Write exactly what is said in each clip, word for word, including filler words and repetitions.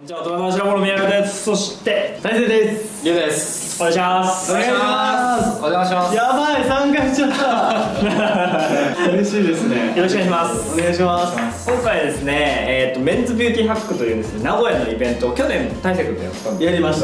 じゃあ、大人の白物宮川です。そして大勢です。 りゅうです。 お願いします。 お願いします。 お邪魔します。 やばい、参加しちゃった嬉しいですね。 よろしくお願いします。 お願いします。 今回ですね、えっとメンズビューティーハックというですね、名古屋のイベントを去年大勢君とやったんですけど、 やりました。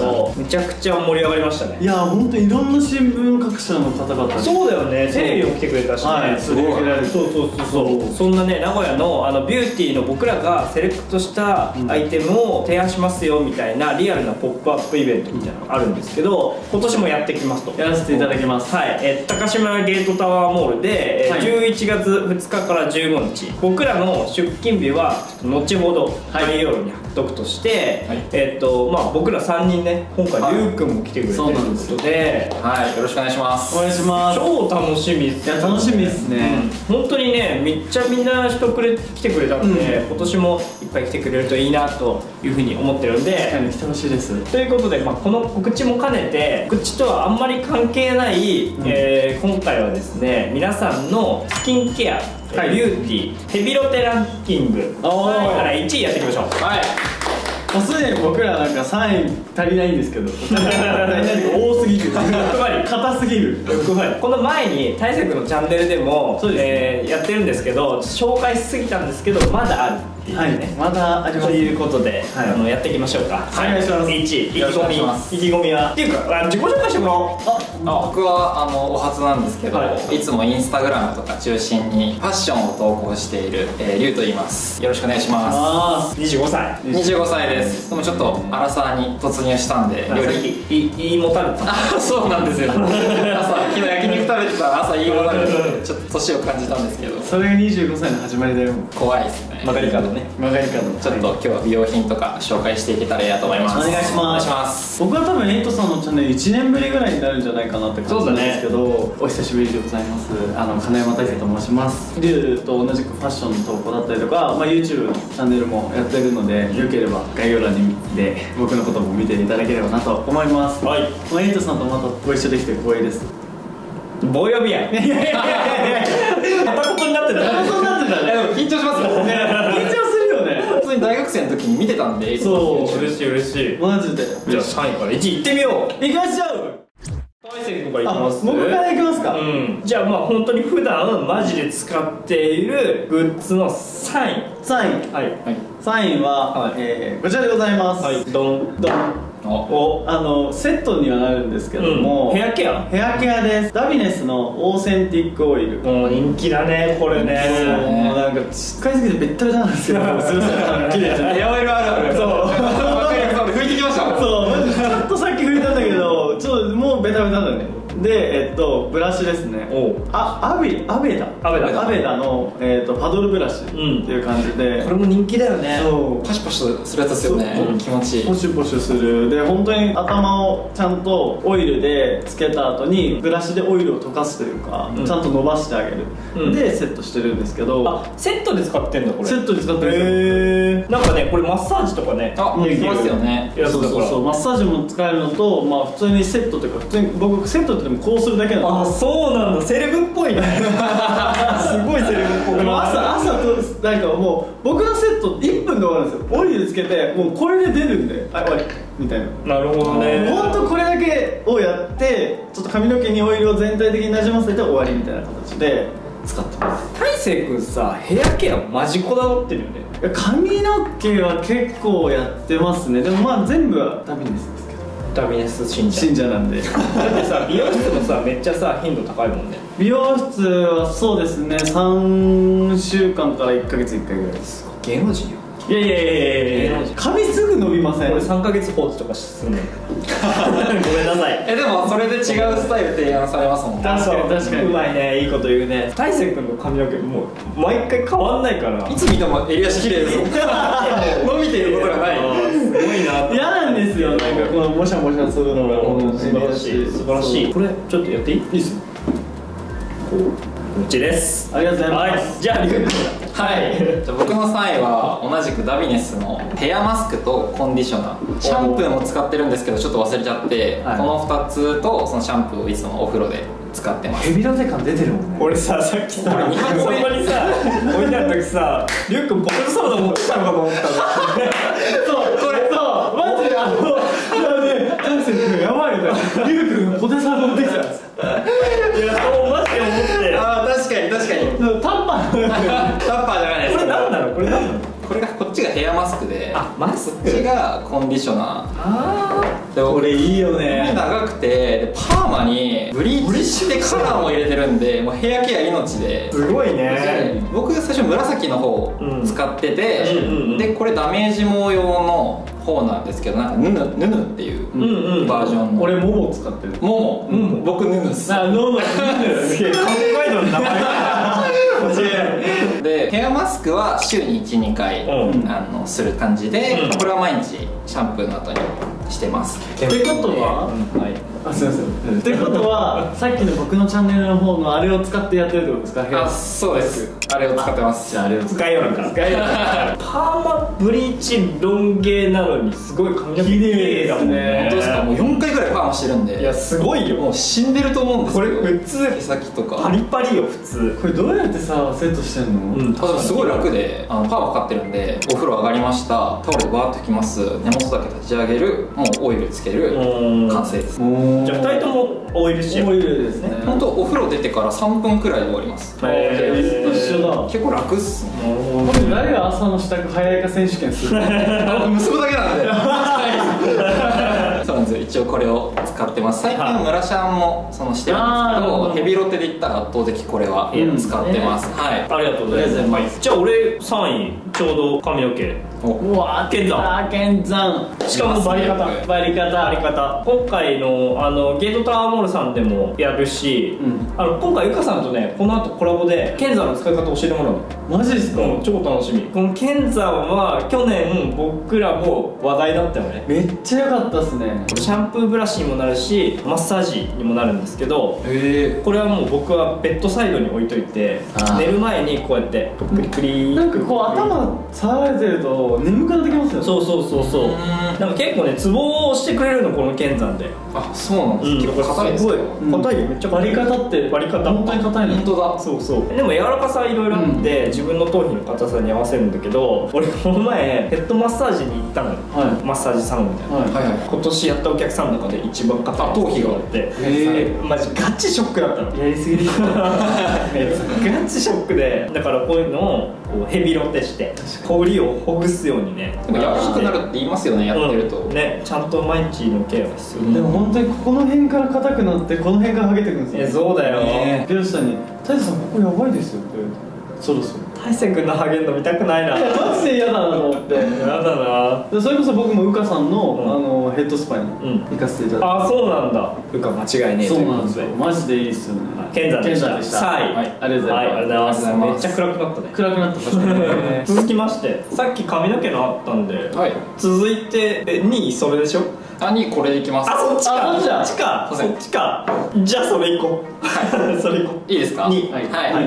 めちゃくちゃ盛り上がりましたね。 いや、本当いろんな新聞各社の方々に。 そうだよね、テレビも来てくれたしね。 はい、 すごい。そうそうそうそう。そんなね、名古屋のあのビューティーの僕らがセレクトしたアイテムを提案しますよみたいなリアルなポップアップイベントみたいなのがあるんですけど、今年もやってきますと。 やらせていただきます。 はい、えー、高島ゲートタワーモールで、えーはい、じゅういちがつふつかからじゅうごにち、僕らの出勤日は後ほど概要欄に貼っとくとして、はい、えっとまあ僕らさんにんね、今回りゅうくんも来てくれてるということで、 はい、よろしくお願いします。 お願いします。 超楽しみです。 いや、楽しみですね、 うん、本当にね、めっちゃみんな人くれ来てくれたんで、うん、今年もいっぱい来てくれるといいなというふうに思ってるんで、 確かに来てほしいです。 ということで、まあ、この告知も兼ねて、告知とはあんまり関係ない、うん、えー、今回はですね、皆さんのスキンケア、はい、ビューティーヘビロテランキングからいちいやっていきましょう。はい、 もうすでに僕らなんかさんい足りないんですけど足りない多すぎる欲張り硬すぎる欲張り。この前に大勢君のチャンネルでも、えー、やってるんですけど、紹介しすぎたんですけどまだあるっていうね、はい、 まだありますということで、はい、あのやっていきましょうか。 お願いします。 いち意気込み意気込みはっていうか、自己紹介してもらおう。 あ、僕はあのお初なんですけど、はい、いつもインスタグラムとか中心にファッションを投稿している、えー、リュウと言います。よろしくお願いします。 にじゅうごさいにじゅうごさいです。でもちょっとアラサーに突入したんで、よりいいもたれた。 あ、そうなんですよ。朝昨日焼肉食べてたら朝いいもたれてちょっと年を感じたんですけど、 それがにじゅうごさいの始まりだよ。 怖いですね。 曲がり角ね。 曲がり角。 ちょっと今日は美容品とか紹介していけたらいいなと思います。 お願いします。お願いします。僕は多分エイトさんのチャンネルいちねんぶりぐらいになるんじゃないかなって感じなんですけど、ね、お久しぶりでございます。あの金山大輔と申します。リュウと同じくファッションの投稿だったりとか、まあ、YouTube のチャンネルもやってるので、よければ概要欄にで僕のことも見ていただければなと思います。はい、まあ、エイトさんとまたご一緒できて光栄です。 棒呼びやん。いやいやいやいや片言になってた。 片言になってたね。 でも緊張しますよね。 緊張するよね。 普通に大学生の時に見てたんで。 そう、嬉しい嬉しい。 マジで。 じゃあさんいからいちいってみよう。いきましょう。大勢君からいきます。 僕からいきますか。 うん。じゃあまあ本当に普段マジで使っているグッズのさんい。 さんい。はい。さんいはえこちらでございます。はい。ドンドン。おあのセットにはなるんですけども、 うん、ヘアケアヘアケアです。ダビネスのオーセンティックオイル。 もう人気だねこれね。 もうなんか使いすぎてべったべたなんですよ。すいません、綺麗じゃん。 ヘアオイルあるある。そう拭いてきました。 そうちょっとさっき拭いたんだけど、ちょっともうベタベタだね。で、えっとブラシですね。あ、アビアベダアベダアベダのえっとパドルブラシっていう感じで、 これも人気だよね。 そうパシパシするやつですよね。気持ちいい。 ポシュポシュする。で本当に頭をちゃんとオイルでつけた後にブラシでオイルを溶かすというか、ちゃんと伸ばしてあげるでセットしてるんですけど。 あ、セットで使ってんだこれ。 セットで使ってるんですよ。 へえ。なんかね、これマッサージとかね、 あ、できますよね。 そうそうそう、マッサージも使えるのと、まあ普通にセットというか、普通に僕セットってでもこうするだけなの。 あ、そうなんだ。セレブっぽいね。すごいセレブっぽくない？ 朝朝となんかもう僕のセットいっぷんで終わるんですよ。オイルつけてもうこれで出るんで、あ、終わりみたいな。 なるほどね。 本当これだけをやってちょっと髪の毛にオイルを全体的になじませて終わりみたいな形で使ってます。 大勢君さ、ヘアケアマジこだわってるよね。 いや、髪の毛は結構やってますね。でもまあ全部はダビネスですけど。 ダビネス信者信者なんで。だってさ、美容室もさめっちゃさ頻度高いもんね。 美容室はそうですね、さんしゅうかんからいっかげついっかいぐらいです。 芸能人よ。 いやいやいやいやいや、髪すぐ伸びません。 俺さんかげつ放置とかするの。ごめんなさい。 え、でもそれで違うスタイル提案されますもんね。 確かに確かに。 うまいね、いいこと言うね。大勢君の髪の毛もう毎回変わんないから、 いつ見ても襟足綺麗ですもん。伸びていることがない。 すごいな。 嫌なんですよ、なんかこのモシャモシャするのが。 素晴らしい素晴らしい。これちょっとやっていい？いいっすよ。こうちです。 ありがとうございます。 じゃあリュウ君。 はい、じゃあ僕のさんいは同じくダビネスのヘアマスクとコンディショナー、シャンプーも使ってるんですけどちょっと忘れちゃって、はい、このふたつとそのシャンプーをいつもお風呂で使ってます。 ヘビロテ感出てるもんね。 俺さ、さっきさ、にはこめにさ置いてあった時さ、リュウ君ポテトサラダ持ってたのかと思ったの。 そう、これそうパータッパーじゃないです。 これ何なのこれ何なのこれがこっちがヘアマスクで、 あマスクこっちがコンディショナー。 あでこれいいよ髪ね。 長くてでパーマにブリーチしてカラーも入れてるんで、もうヘアケア命で。 すごいね。 僕最初紫の方使ってて、でこれダメージ毛用の方なんですけど、なんかヌヌヌヌっていうバージョンの。 俺モモ使ってる。 モモ、僕ヌヌっす。 あ、ノノ。 すげえ、北海道の名前でヘアマスクは週にいち、にかい、うん、あのする感じで、うん、これは毎日シャンプーの後にしてます。 ってことは、うん、はい、あ、すいません。ってことはさっきの僕のチャンネルの方のあれを使ってやってるってことですか？ あ、そうです。あれを使ってます。 じゃああれを使いよるから使いよるからパーマブリーチロン毛なのにすごい髪の毛綺麗だもんね。 本当ですか？もうよんかいぐらいパーマしてるんで。 いやすごいよ。 もう死んでると思うんですけど、 これ普通毛先とかパリパリよ普通。 これどうやってさセットしてんの？ うん、ただすごい楽で、あのパーマかかってるんで、お風呂上がりました、タオルでバーッと拭きます、根元だけ立ち上げる、もうオイルつける、完成です。 じゃあふたりともオイルシェア。 オイルですね。 本当お風呂出てからさんぷんくらいで終わります。 へー、一緒だ。 結構楽っすね。 これ誰が朝の支度早いか選手権する？ 結ぶだけなんでそうなんですよ。一応これを使ってます。最近ムラシャンもそのしてるんですけど、ヘビロテで言ったら圧倒的これは使ってます。はい、 ありがとうございます。じゃあ俺さんいちょうど髪の毛。 うわー、剣山剣山。 しかもバリ方バリ方バリ方。今回のあのゲートタワーモールさんでもやるし、あの今回ゆかさんとねこの後コラボで剣山の使い方教えてもらうの。 マジですか？ 超楽しみ。この剣山は去年僕らも話題だったよね。 めっちゃ良かったっすね。 シャンプーブラシにもなるしマッサージにもなるんですけど、 へー、 これはもう僕はベッドサイドに置いといて寝る前にこうやってクリクリなんかこう頭触られてると眠くなってきますよね。 そうそうそうそう。なんか結構ねツボをしてくれるのこの剣山で。 あ、そうなんです。結構硬いです。 すごい硬いよ。めっちゃバリ方ってバリ方本当に硬いの。 本当だ。 そうそう。でも柔らかさいろいろあって自分の頭皮の硬さに合わせるんだけど、俺この前ヘッドマッサージに行ったのよ。マッサージサロンみたいな。 はいはい。 今年やったお客さんの中で一番硬い頭皮があって、へえ、マジガチショックだったの。 やりすぎでしょ。 ガチショックで、だからこういうのをこうヘビロテして氷をほぐすようにね。 でも柔らかくなるって言いますよね、やってると。 ね、ちゃんと毎日のケアが必要。 でも本当にここの辺から硬くなってこの辺から剥げてくるんですよ。 え、そうだよ。 美容師さんに「大勢さんここやばいですよ」って言われて。そろそろ大勢君のハゲるの見たくないな。 マジで嫌だなと思って。 嫌だな。 それこそ僕もうかさんの、うん、あのヘッドスパに行かせていただいて、 ああそうなんだ。うか間違いねえ。 そうなんですよ。マジでいいっすよね。 剣山でした。さあ、 はい、ありがとうございます。 ありがとうございます。めっちゃ暗くなったね。 暗くなった確かに。 続きましてさっき髪の毛のあったんで、続いてえにいそれでしょ。 あ、にこれでいきます。 あ、そっちか。そっちか。そっちか。じゃあそれいこう。それいこう。 いいですか？に。はい。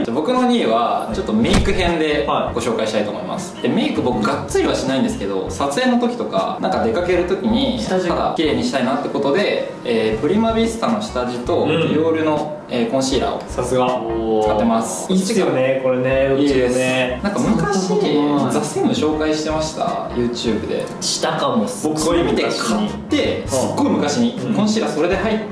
僕のにいはちょっとメイク編でご紹介したいと思います。でメイク僕がっつりはしないんですけど、撮影の時とかなんか出かける時に肌綺麗にしたいなってことで、えー、プリマビスタの下地とディオールの、えー、コンシーラーをさすが使ってます。 いいっすよねこれね。 いいですね。なんか昔ザ・セム紹介してました YouTube で。 したかも。 僕それ見て買ってすっごい昔にコンシーラーそれで入って、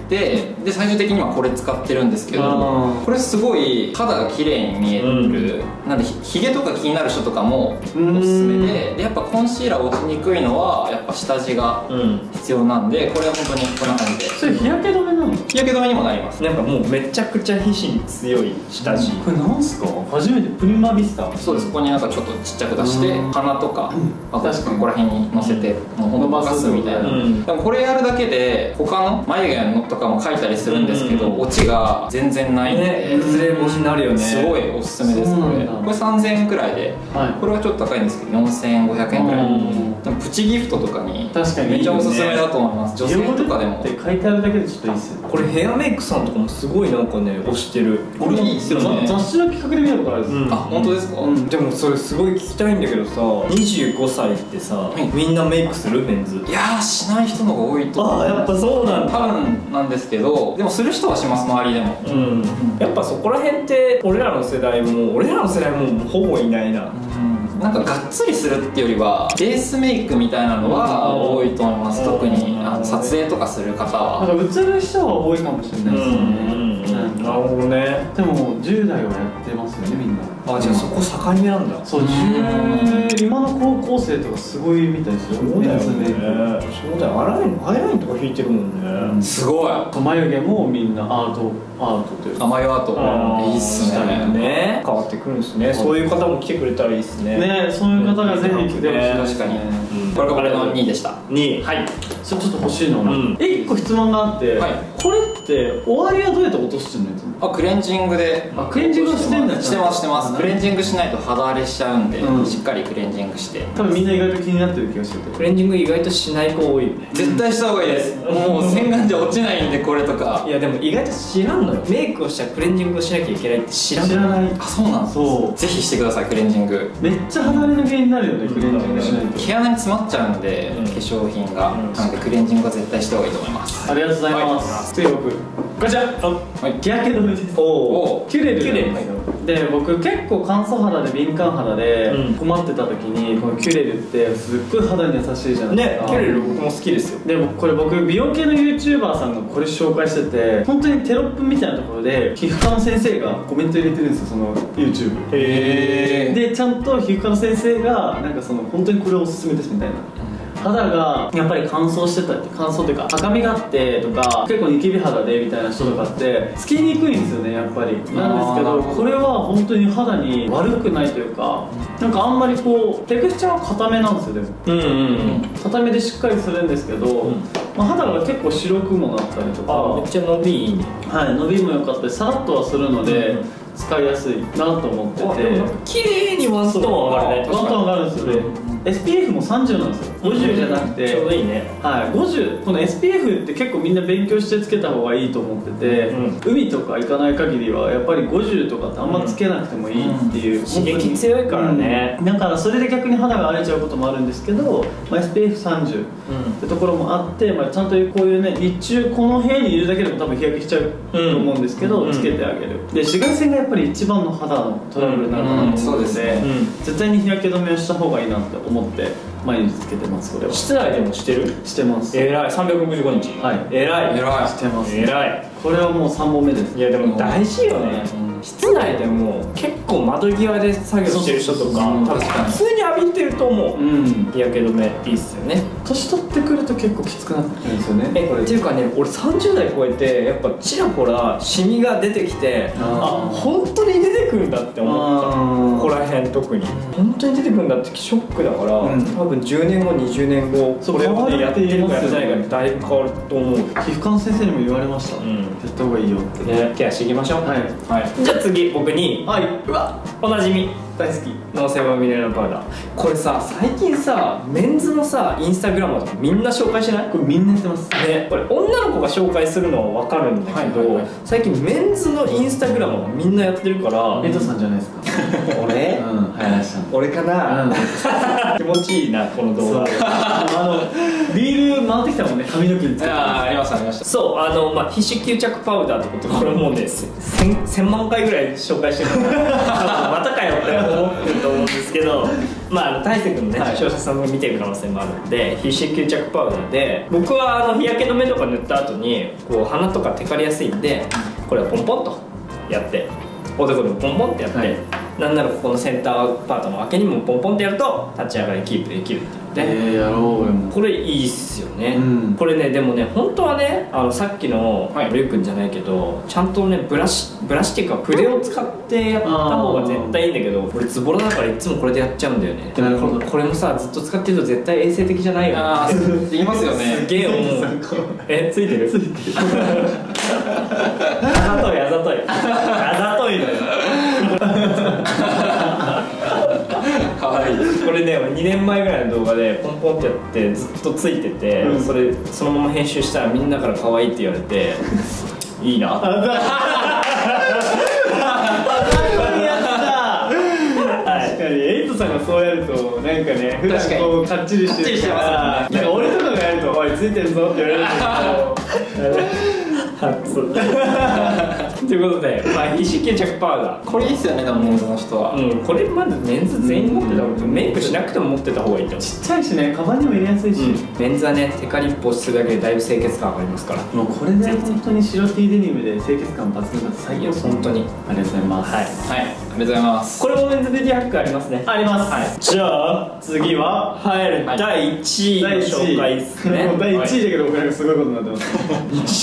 で最終的にはこれ使ってるんですけど、これすごい肌が綺麗に見える。なんでひげとか気になる人とかもおすすめで、でやっぱコンシーラー落ちにくいのはやっぱ下地が必要なんで、これは本当にこんな感じで。 それ日焼け止めなの？ 日焼け止めにもなります。 なんかもうめちゃくちゃ皮脂に強い下地。 これなんすか？初めてプリマビスタ。 そうです。ここになんかちょっとちっちゃく出して鼻とかあとここら辺にのせてもうほんとぼかすみたいな。でもこれやるだけで他の眉毛のとかも描いたりするんですけど、落ちが全然ないんで崩れ防止になるよね。 すごいおすすめです。これこれさんぜんえんくらいで、これはちょっと高いんですけどよんせんごひゃくえんくらい。でもプチギフトとかにめっちゃおすすめだと思います。女性とかでもって書いてあるだけでちょっといいっすよ。 これヘアメイクさんとかもすごいなんかね推してる。 これいいっすよね。 雑誌の企画で見たことあるんです。 あ、本当ですか？ でもそれすごい聞きたいんだけどさ、にじゅうごさいってさみんなメイクする？メンズ。 いやーしない人の方が多いと思う。 ああやっぱそうなんだ。 多分なんですけど、でもする人はします。周りでも。 うん。やっぱそこら辺って俺らの世代も俺らの世代もほぼいないな。 なんかがっつりするっていうよりはベースメイクみたいなのは多いと思います。特にあの撮影とかする方は。 なんか映る人は多いかもしれないですね。 ん、なるほどね。 でもじゅう代はやってますよねみんな。 あ、じゃあそこ境目なんだ。 そう、今の高校生とかすごいみたいですよ。 そうだよね。そうだよ、アイラインアイラインとか引いてるもんね。 すごい。 眉毛もみんなアートアートというか、 眉アートいいっすね。 変わってくるんですね。そういう方も来てくれたらいいっすね。 ね、そういう方がぜひ来てほしい。 確かに。これが俺のにいでした。 にい。はい。 それちょっと欲しいのがいっこ質問があって、これって終わりはどうやって落としてるの？ あ、クレンジングで。 あ、クレンジングしてんだ。 してますしてます。クレンジングしないと肌荒れしちゃうんで、しっかりクレンジングして。 多分みんな意外と気になってる気がしてて、 クレンジング意外としない子多いよね。 絶対した方がいいです。もう洗顔じゃ落ちないんで、これとか。 いやでも意外と知らんのよ。メイクをしたらクレンジングをしなきゃいけないって知らん。 知らない。 あ、そうなんです。そう、ぜひしてください、クレンジング。 めっちゃ肌荒れの原因になるよね、クレンジングしないと。 毛穴に詰まっちゃうんで、化粧品が。なのでクレンジングは絶対した方がいいと思います。 ありがとうございます。次僕こちら、日焼け止めです。おお、キュレル。キュレルで、僕結構乾燥肌で敏感肌で困ってた時に、このキュレルってすっごい肌に優しいじゃないですか。 ね、キュレル僕も好きですよ。 でもこれ僕美容系の YouTuber さんがこれ紹介してて、本当にテロップみたいなところで皮膚科の先生がコメント入れてるんですよ、その YouTube。 へえ。でちゃんと皮膚科の先生がなんかその本当にこれおすすめですみたいな。肌がやっぱり乾燥してたり、乾燥というか赤みがあってとか、結構ニキビ肌でみたいな人とかってつきにくいんですよね、やっぱり。なんですけど、これは本当に肌に悪くないというか、なんかあんまりこうテクスチャーは固めなんですよ。でもうんうんうん固めでしっかりするんですけど、うん、まあ、肌が結構白くもなったりとか、 めっちゃ伸びいいね。はい、 伸びも良かったりさらっとはするので、うん、使いやすいなと思ってて、 綺麗にワントーン上がるね。 ワントーン上がるんですよね。エスピーエフ もさんじゅうなんですよ。ごじゅうじゃなくて、 ちょうどいいね。 はい、ごじゅう。この エスピーエフ って結構みんな勉強してつけた方がいいと思ってて、うん、海とか行かない限りはやっぱりごじゅうとかってあんまつけなくてもいいっていう、うん、 刺激強いからね、 うん、だからそれで逆に肌が荒れちゃうこともあるんですけど、まあ、エスピーエフさんじゅう ってところもあって、まあ、ちゃんとこういうね、日中この部屋にいるだけでも多分日焼けしちゃうと思うんですけど、うん、つけてあげる。で、紫外線がやっぱり一番の肌のトラブルになるかなと思うので、絶対に日焼け止めをした方がいいなって思って毎日つけてます。これは室内でもしてる？ してます。 えらい。さんびゃくろくじゅうごにち。はい、えらい。 えらい。してます。 えらい。 これはもうさんぼんめです。 いやでも大事よね。室内でも結構窓際で作業してる人とか多分普通に浴びてると思う。日焼け止めいいっすよね。 年取ってくると結構きつくなってくるんですよね。 えっていうかね、俺さんじゅう代超えてやっぱちらほらシミが出てきて、あ、本当に出てくるんだって思った。ここら辺特に本当に出てくるんだってショックだから、多分じゅうねんごにじゅうねんごこれをやってるかやってないかでだいぶ変わると思う。皮膚科の先生にも言われました。やった方がいいよってね。 ケアしていきましょう。はい。じゃあ次僕に、はい、うわ、おなじみ大好きノーセバミネラルパウダー。これさ、最近さメンズのさインスタグラムとかみんな紹介してない？ これみんなやってますね。これ女の子が紹介するのは分かるんだけど、最近メンズのインスタグラムはみんなやってるから。 エイトさんじゃないですか？ 俺？ うん、流行らした。 俺かな。気持ちいいなこの動画。 あのリール回ってきたもんね、髪の毛につけて。 ああ、ありましたありました。 そう、あのまあ皮脂吸着パウダーってこと、これもうねせんまんかいぐらい紹介してるからまたかよって思ってると思うんですけど、まあ大勢君のね、視聴者さんが見てる可能性もあるんで、皮脂吸着パウダーで、僕はあの日焼け止めとか塗った後にこう鼻とかテカりやすいんで、これをポンポンとやって、おでこでもポンポンってやって、はい、なんならここのセンターパートの分けにもポンポンってやると立ち上がりキープできるって言って、 えー、やろうよ。 これいいっすよね、うん、これね。でもね、本当はね、あのさっきのりゅうくんじゃないけど、ちゃんとねブラシブラシっていうか筆を使ってやった方が絶対いいんだけど、俺ズボラだからいつもこれでやっちゃうんだよね。なるほど。これもさ、ずっと使ってると絶対衛生的じゃないよね。ああ、 言いますよね。 すげえ思う。え、ついてる？ついてる。あざといあざといあざといのよ。かわいい。これね、にねんまえぐらいの動画でポンポンってやってずっとついてて、うん、それそのまま編集したらみんなから可愛いって言われていいな。あざといやった。確かにエイトさんがそうやるとなんかね、普段こうかっちりしてるから、なんか俺とかがやると「おいついてるぞ」って言われるんだけど初ということで、まあ、皮脂吸着パウダー、 これいいっすよね、でもメンズの人は。 うん、これまずメンズ全員持ってた方がいい。メイクしなくても持ってた方がいいと思う。 ちっちゃいしね、カバンにも入れやすいし、うん、 メンズはね、テカリップをするだけでだいぶ清潔感上がりますから。 もうこれで本当に白 T デニムで清潔感抜群だと最強。 本当にありがとうございます。 はい、 はい、ありがとうございます。 これもメンズビューティーハックありますね。 あります。 はい、じゃあ次は入るだいいちいの紹介ですね。 だいいちいだけど僕なんかすごいことになってます。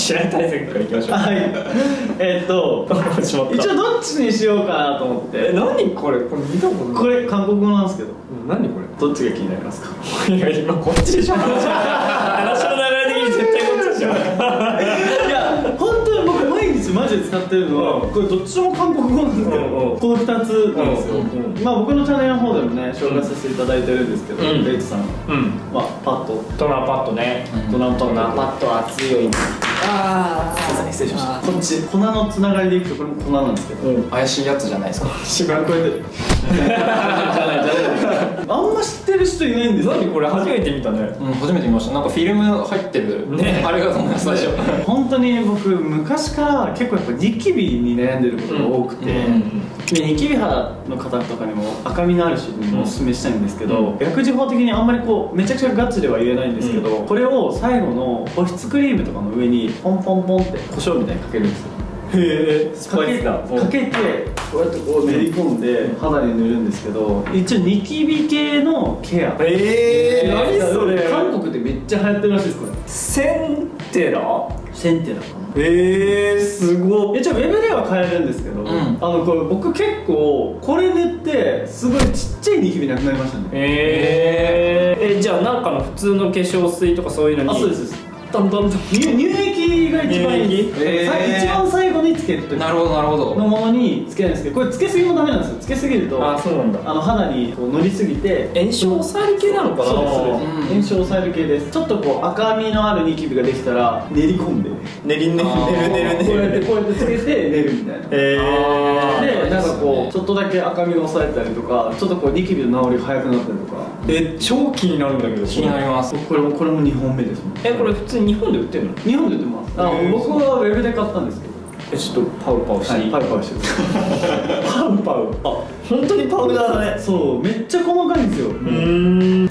試合対戦からいきましょう。 はい。えっと一応どっちにしようかなと思って。 え、何これ、これ見たことない。 これ韓国語なんですけど。 何これ。 どっちが気になりますか。 いや、今こっちでしょ。話の流れ的に絶対こっちでしょ。 いや、本当に僕毎日マジで使ってるのは、これどっちも韓国語なんですけど、このふたつなんですよ。まあ僕のチャンネルの方でもね紹介させていただいてるんですけど、レイトさん、まあパッド、 トナーパッドね。 トナーパッド熱いよ。ああ、失礼しました。こっち粉のつながりでいくとこれも粉なんですけど、 怪しいやつじゃないですか。 しばらく超えてる。じゃないじゃない。あんま知ってる人いないんですよ。 何これ初めて見たね。 うん、初めて見ました。なんかフィルム入ってるね、あれがと思います最初。 本当に僕昔から結構やっぱニキビに悩んでることが多くて、でニキビ肌の方とかにも赤みのある人にもおすすめしたいんですけど、薬事法的にあんまりこうめちゃくちゃガチでは言えないんですけど、これを最後の保湿クリームとかの上にポンポンポンって胡椒みたいにかけるんですよ。 へえ、スパイスだ。 かけてこうやってこう練り込んで肌に塗るんですけど、一応ニキビ系のケア。 ええ、何それ。 韓国でめっちゃ流行ってるらしいですこれ。 センテラセンテラかな。 ええ、すごい。 一応ウェブでは買えるんですけど、あのこれ僕結構これ塗ってすごいちっちゃいニキビなくなりましたね。 ええ、じゃあなんかの普通の化粧水とかそういうのに。 あ、そうです。 トントントン。 乳液が一番いい。一番最後につける時なるほどなるほどのものにつけるんですけど、これつけすぎもダメなんですよ。つけすぎるとあ、そうなんだ。 あの肌にこう乗りすぎて炎症を抑える系なのかな。 そうですそうです。炎症を抑える系です。ちょっとこう赤みのあるニキビができたら練り込んで練り練り練る練るこうやってこうやってつけて寝るみたいな。 えでなんかこうちょっとだけ赤みを抑えたりとか、ちょっとこうニキビの治りが早くなったりとか。 え、超気になるんだけど。 気になります。 これもこれもにほんめですもん。 え、これ普通に日本で売ってるの。 日本で売ってます。あ、僕はウェブで買ったんですけど。 え、ちょっとパウパウしていい。 パウパウしてる。 パウパウ。あ、本当にパウダーだね。 そう、めっちゃ細かいんですよ。 うん。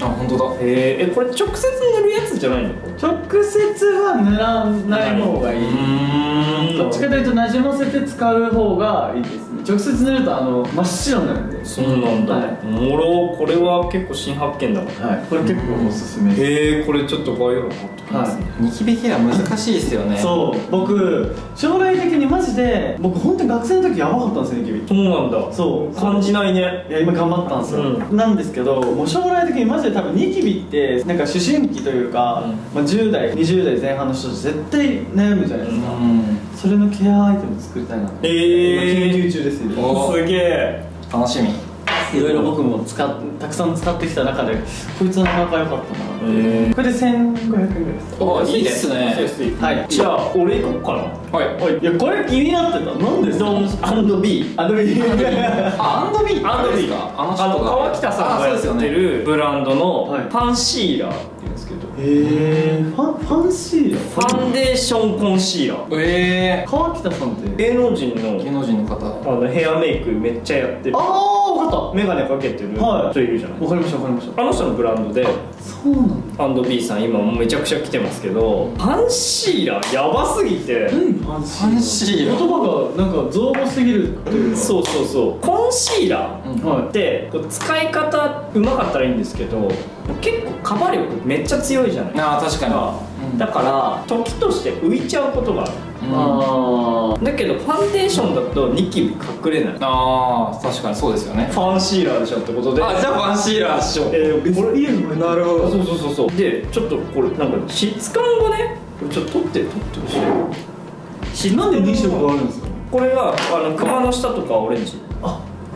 あ、本当だ。 えー、え、これ直接塗るやつじゃないの。 直接は塗らない方がいい。どっちかというとなじませて使う方がいいですね。直接塗るとあの真っ白になるんで。 そうなんだ。もろ、これは結構新発見だもん。 はい。これ結構おすすめです。 ええ、これちょっと概要欄貼っときますね。 ニキビケア難しいですよね。 そう、僕将来的にマジで僕本当に学生の時やばかったんですよニキビ。 そうなんだ。 そう感じないね。 いや今頑張ったんですよ。なんですけど、もう将来的にマジで多分ニキビってなんか思春期というか、まあじゅう代にじゅう代前半の人絶対悩むじゃないですか。それのケアアイテム作りたいな。ええ、研究中ですよ。 すげえ楽しみ。 いろいろ僕も使ったくさん使ってきた中でこいつはなかなか良かったな。えー、これでせんごひゃくえんぐらいです。 あ、いいっすね。 はい。じゃあ俺行こうかな。 はい。 いやこれ気になってた。なんですか。 アンドビー。 アンドビー。 アンドビー。 アンドビーか。あの人が川北さんがやってるブランドのパンシーラーって言うんですけど。 へえ。ファンファンシーラー。 ファンデーションコンシーラー。 ええ。 川北さんって芸能人の芸能人の方。 あのヘアメイクめっちゃやってる。 ああ、分かった。 メガネかけてる人いるじゃない。 わかりましたわかりました。 あの人のブランドで。 そうなんだ。 アンドビーさん今もめちゃくちゃ来てますけど、パンシーラーやばすぎて。 何パンシーラー。 パンシーラー。 言葉がなんか造語すぎるというか。 そうそうそう。コンシーラーって使い方うまかったらいいんですけど、結構カバー力めっちゃ強いじゃない。 ああ、確かに。 だから時として浮いちゃうことがある。 ああ。 だけどファンデーションだとニキビ隠れない。 ああ、確かにそうですよね。 ファンシーラーでしょってことで。 あ、じゃあファンシーラーでしょ。 えー、これいいの。 なるほど。 そうそうそうそう。でちょっとこれなんか質感がね、ちょっと取って取ってほしい。 なんでに色あるんですか。 これはあの熊の下とかオレンジ。 あ、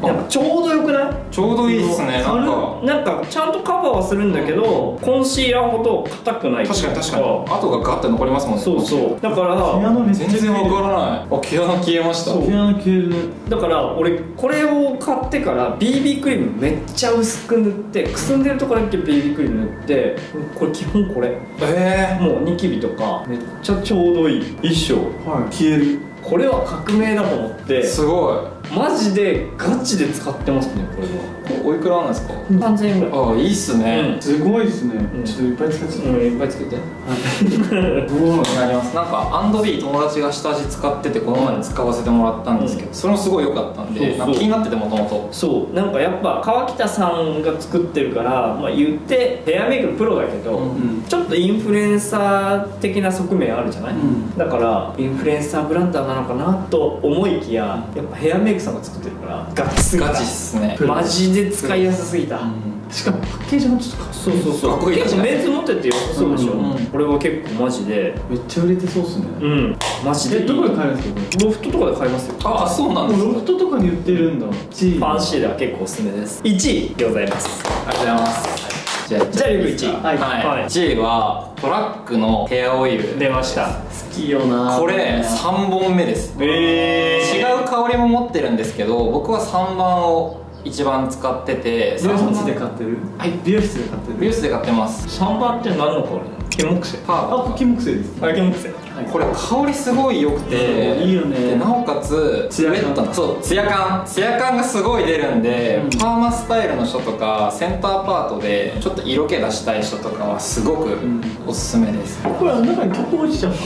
なんかちょうどよくない？ ちょうどいいっすね。なんかなんかちゃんとカバーはするんだけど、コンシーラーほど硬くない。 確かに確かに跡がガッて残りますもんね。 そうそう。だから全然わからない。あ、毛穴消えました。 毛穴消えるね。 だから俺これを買ってから ビービー クリームめっちゃ薄く塗って、くすんでるところだけ ビービー クリーム塗って、これ基本これ。 ええ。 もうニキビとかめっちゃちょうどいい。一生。 はい。消える。 これは革命だと思って。 すごい。 マジでガチで使ってますね、これは。 これおいくらなんですか？ さんぜんえんぐらい。 ああ、いいっすね。 すごいですね。ちょっといっぱい使っちゃって。 うん、いっぱいつけて。 すごいなります。なんかアンドビー友達が下地使っててこの前使わせてもらったんですけど、それもすごい良かったんで、なんか気になっててもともと。 そう、なんかやっぱ川北さんが作ってるから、まあ言ってヘアメイクのプロだけど、ちょっとインフルエンサー的な側面あるじゃない？だからインフルエンサーブランダーなのかなと思いきや、やっぱヘアメイクさんが作ってるからガチすぎた。 ガチっすね。 マジで使いやすすぎた。 しかもパッケージもちょっとかっこいい。 そうそうそう。結構メンズ持っててよさそうでしょ。これは結構マジでめっちゃ売れてそうっすね。 うん、マジで。 え、どこで買えるんですか？ ロフトとかで買えますよ。 ああ、そうなんですね。 ロフトとかに売ってるんだ。ファンシーでは結構おすすめです。いちいでございます。 ありがとうございます。じゃあじゃあリュウいちい。 はいはい。いちいはトラックのヘアオイル出ました。 好きよな。 これさんぼんめです。 えー、 違う香りも持ってるんですけど、僕はさんばんを一番使ってて。 美容室で買ってる？はい、美容室で買ってる。 美容室で買ってます。 さんばんって何の香りなの？ケモクセ。 パーあ、ケモクセです。 あ、ケモクセ。 これ香りすごい良くて、 いいよね。 でなおかつツヤ感、 そうツヤ感ツヤ感がすごい出るんで、うん、パーマスタイルの人とかセンターパートでちょっと色気出したい人とかはすごくおすすめです。 うん、これ中に曲落ちちゃった。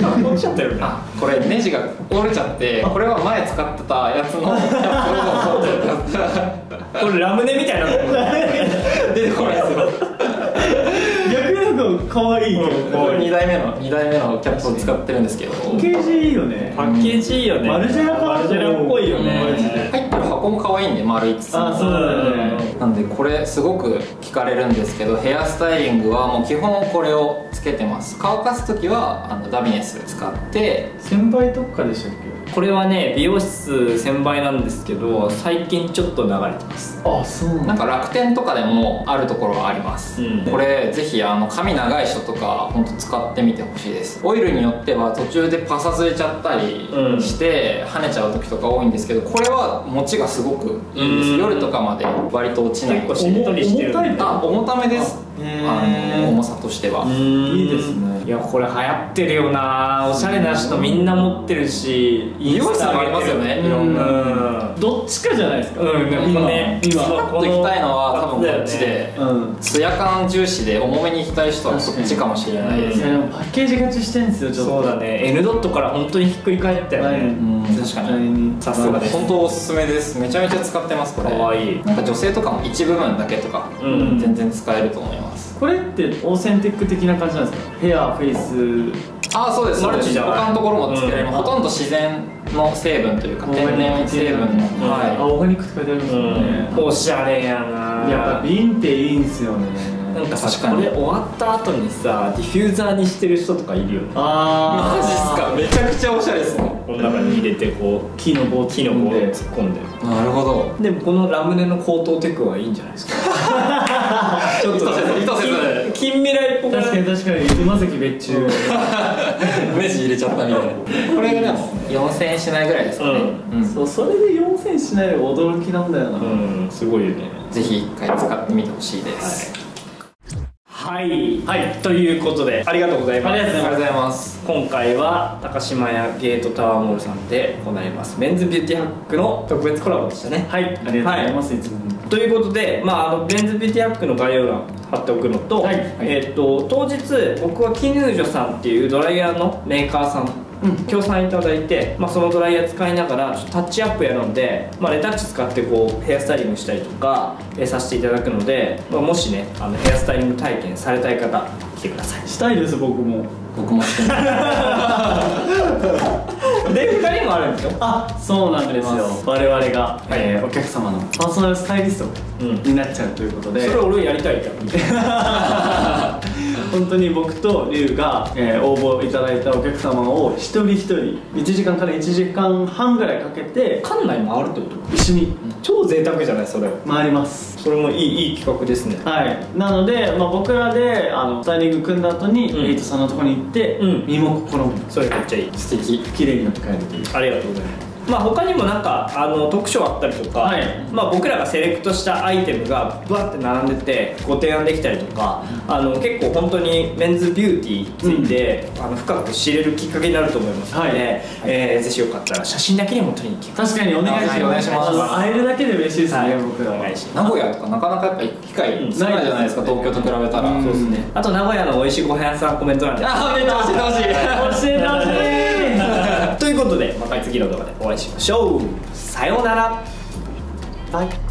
落ちちゃったよね。 あ、これネジが折れちゃって、これは前使ってたやつのこれラムネみたいなの出てこないですよ。 逆になんか可愛い。 これにだいめのにだいめのキャップを使ってるんですけど、 パッケージいいよね。 パッケージいいよね。マルジェラマルジェラっぽいよね。 入ってる箱も可愛いんで、丸いつつ。 あ、そうだよね。 なんでこれすごく聞かれるんですけど、ヘアスタイリングはもう基本これをつけてます。乾かす時はあのダビネス使って。 専売特価でしたっけ？ これはね、美容室専売なんですけど、最近ちょっと流れてます。 あ、そうなんだ。 なんか楽天とかでもあるところはあります、うん、これぜひあの髪長い人とか本当使ってみてほしいです。オイルによっては途中でパサついちゃったりして、うん、跳ねちゃう時とか多いんですけど、これは持ちがすごくいいです。夜とかまで割と落ちない。 結構しっとりしてる。 あ、重ためです。あの重さとしては。 いいですね。 いや、これ流行ってるよな。おしゃれな人みんな持ってるし、 美容室もありますよね、いろんな。 どっちかじゃないですか。 うん、今ね、 今パッといきたいのは多分こっちで、ツヤ感重視で重めにいきたい人はこっちかもしれないです。 いや、でもパッケージ勝ちしてんですよ、ちょっと。 そうだね、N ドットから本当にひっくり返ったよね。 確かにさすがです。本当おすすめです。めちゃめちゃ使ってます、これ。かわいい。なんか女性とかも一部分だけとか全然使えると思います。 これってオーセンティック的な感じなんですか？ヘア、フェイス。 ああ、そうです、そうです。他のところもつけられます。ほとんど自然の成分というか天然成分の。 はい、オーガニックって書いてありますよね。 おしゃれやな。 やっぱ瓶っていいんすよね。 なんかさ、これ終わった後にさ、ディフューザーにしてる人とかいるよね。 ああ、マジっすか。めちゃくちゃおしゃれですね。 この中に入れてこう木の棒木の棒で突っ込んで。 なるほど。 でもこのラムネの高等テクはいいんじゃないですか。ちょっと近未来っぽく。 確かに確かに馬関別注ネジ入れちゃったみたいな。これがでもよんせんえんしないぐらいですかね。 そう、それでよんせんえんしないの驚きなんだよな。 うん、すごいよね。 ぜひ一回使ってみてほしいです。 はい、はい、ということでありがとうございます。 ありがとうございます。 今回は高島屋ゲートタワーモールさんで行いますメンズビューティーハックの特別コラボでしたね。 はい、ありがとうございます。いつもということで、まあ、あのメンズビューティーハックの概要欄貼っておくのと、はい、えー、と当日僕はキヌージョさんっていうドライヤーのメーカーさん協賛いただいて、まあ、そのドライヤー使いながらちょっとタッチアップやるので、まあ、レタッチ使ってこうヘアスタイリングしたりとか、えー、させていただくので、まあ、もしねあのヘアスタイリング体験されたい方来てください。 したいです。僕も僕もしてますでふたりもあるんですよ。 あ、そうなんですよ。我々が、えー、お客様のパーソナルスタイリストになっちゃうということで、 それ俺やりたいから本当に僕とリュウが、えー、応募いただいたお客様を一人一人いちじかんからいちじかんはんぐらいかけて館内回るってこと？ 一緒に超贅沢じゃないそれ。 回ります。 それもいいいい企画ですね。 はい。なので、まあ、僕らであのスタイリング組んだ後に、 うん、 エイトさんのところに行って、うん、身も心もそれめっちゃいい。 素敵。 綺麗になって帰るという。 ありがとうございます。まあ他にもなんかあの特賞あったりとか、はい、まあ僕らがセレクトしたアイテムがバッて並んでてご提案できたりとか、うん、あの結構本当にメンズビューティーについて、うん、あの深く知れるきっかけになると思いますので、はい、えー、ぜひよかったら写真だけでも撮りに来て確かにお願いします。 お願いします。 会えるだけで嬉しいですね、はい、僕らは。 名古屋とかなかなかやっぱ行く機会ないじゃないですか、東京と比べたら。 そうですね。あと名古屋の美味しいご飯屋さんコメント欄であめっちゃ教えてほしい教えてほしいということでまた次の動画でお会いしましょう。さようなら。バイ。